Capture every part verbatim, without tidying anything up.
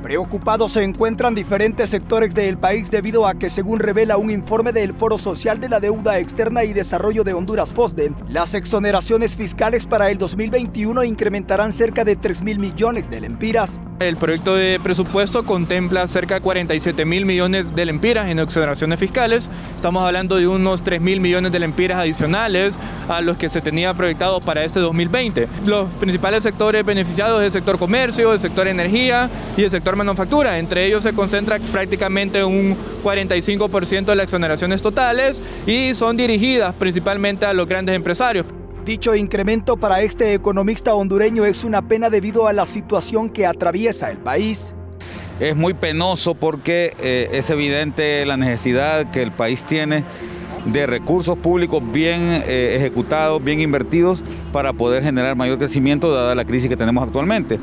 Preocupados se encuentran diferentes sectores del país debido a que, según revela un informe del Foro Social de la Deuda Externa y Desarrollo de Honduras, FOSDE, las exoneraciones fiscales para el dos mil veintiuno incrementarán cerca de tres mil millones de lempiras. El proyecto de presupuesto contempla cerca de cuarenta y siete mil millones de lempiras en exoneraciones fiscales. Estamos hablando de unos tres mil millones de lempiras adicionales a los que se tenía proyectado para este dos mil veinte. Los principales sectores beneficiados es el sector comercio, el sector energía y el sector manufactura. Entre ellos se concentra prácticamente un cuarenta y cinco por ciento de las exoneraciones totales y son dirigidas principalmente a los grandes empresarios. Dicho incremento para este economista hondureño es una pena debido a la situación que atraviesa el país. Es muy penoso porque eh, es evidente la necesidad que el país tiene de recursos públicos bien eh, ejecutados, bien invertidos para poder generar mayor crecimiento dada la crisis que tenemos actualmente.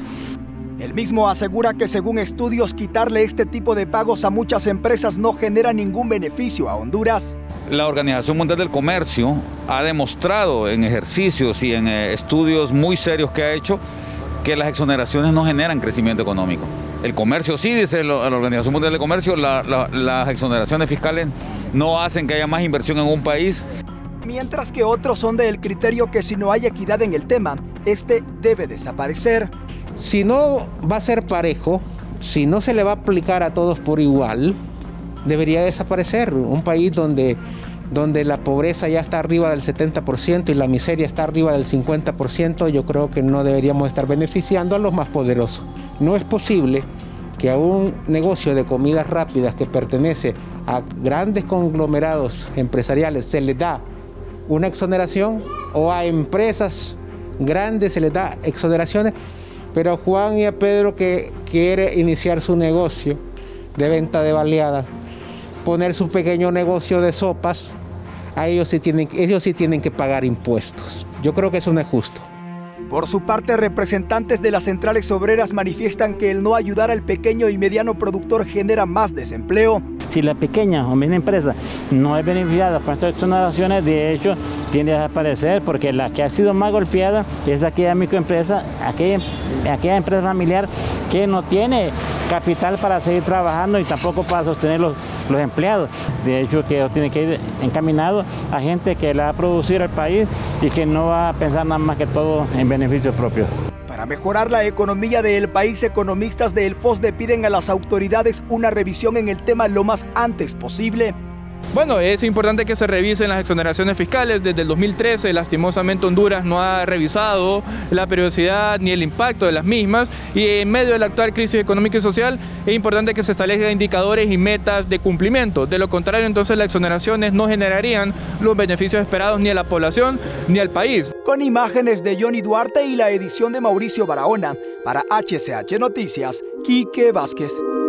El mismo asegura que, según estudios, quitarle este tipo de pagos a muchas empresas no genera ningún beneficio a Honduras. La Organización Mundial del Comercio ha demostrado en ejercicios y en eh, estudios muy serios que ha hecho que las exoneraciones no generan crecimiento económico. El comercio sí, dice la Organización Mundial del Comercio, la, la, las exoneraciones fiscales no hacen que haya más inversión en un país. Mientras que otros son del criterio que si no hay equidad en el tema, este debe desaparecer. Si no va a ser parejo, si no se le va a aplicar a todos por igual, debería desaparecer. Un país donde, donde la pobreza ya está arriba del setenta por ciento y la miseria está arriba del cincuenta por ciento, yo creo que no deberíamos estar beneficiando a los más poderosos. No es posible que a un negocio de comidas rápidas que pertenece a grandes conglomerados empresariales se les da una exoneración, o a empresas grandes se les da exoneraciones, pero a Juan y a Pedro, que quiere iniciar su negocio de venta de baleadas, poner su pequeño negocio de sopas, a ellos sí tienen, ellos sí tienen que pagar impuestos. Yo creo que eso no es justo. Por su parte, representantes de las centrales obreras manifiestan que el no ayudar al pequeño y mediano productor genera más desempleo. Si la pequeña o mediana empresa no es beneficiada por estas exoneraciones, de hecho, tiende a desaparecer, porque la que ha sido más golpeada es aquella microempresa, aquella, aquella empresa familiar que no tiene capital para seguir trabajando y tampoco para sostener los, los empleados. De hecho, que tiene que ir encaminado a gente que la va a producir al país y que no va a pensar nada más que todo en beneficios propios. Para mejorar la economía del país, economistas del FOSDE piden a las autoridades una revisión en el tema lo más antes posible. Bueno, es importante que se revisen las exoneraciones fiscales. Desde el dos mil trece, lastimosamente, Honduras no ha revisado la periodicidad ni el impacto de las mismas, y en medio de la actual crisis económica y social es importante que se establezcan indicadores y metas de cumplimiento. De lo contrario, entonces las exoneraciones no generarían los beneficios esperados ni a la población ni al país. Con imágenes de Johnny Duarte y la edición de Mauricio Barahona, para H C H Noticias, Quique Vázquez.